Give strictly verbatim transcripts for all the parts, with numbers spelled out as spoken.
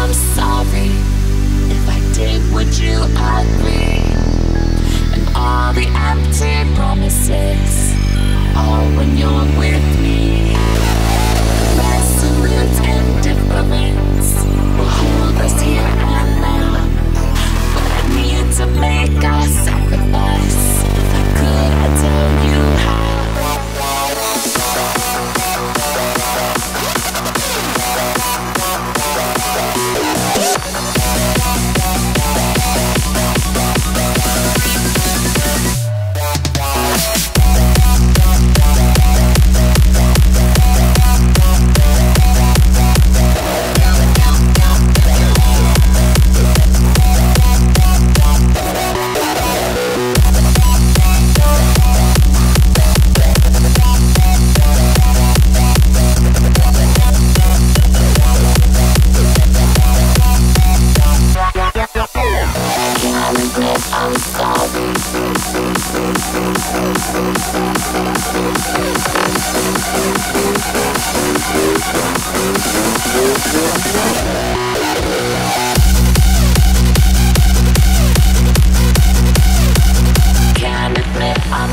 I'm sorry. If I did, would you agree? And all the empty promises, all when you're with me. Resolute indifference will hold us here and now. But I need to make a sacrifice. If I could, I'd tell you how. I'm sorry. Can't admit I'm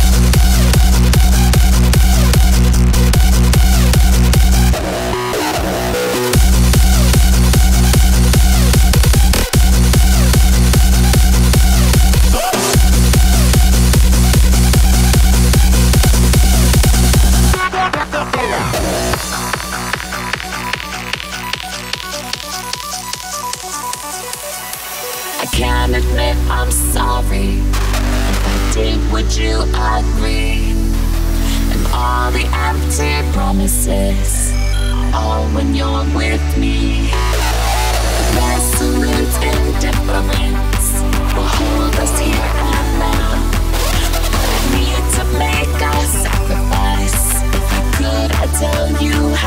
can't admit I'm sorry. If I did, would you agree? And all the empty promises, all when you're with me. Resolute indifference will hold us here and now. But I need to make a sacrifice. If I could, I'd tell you how.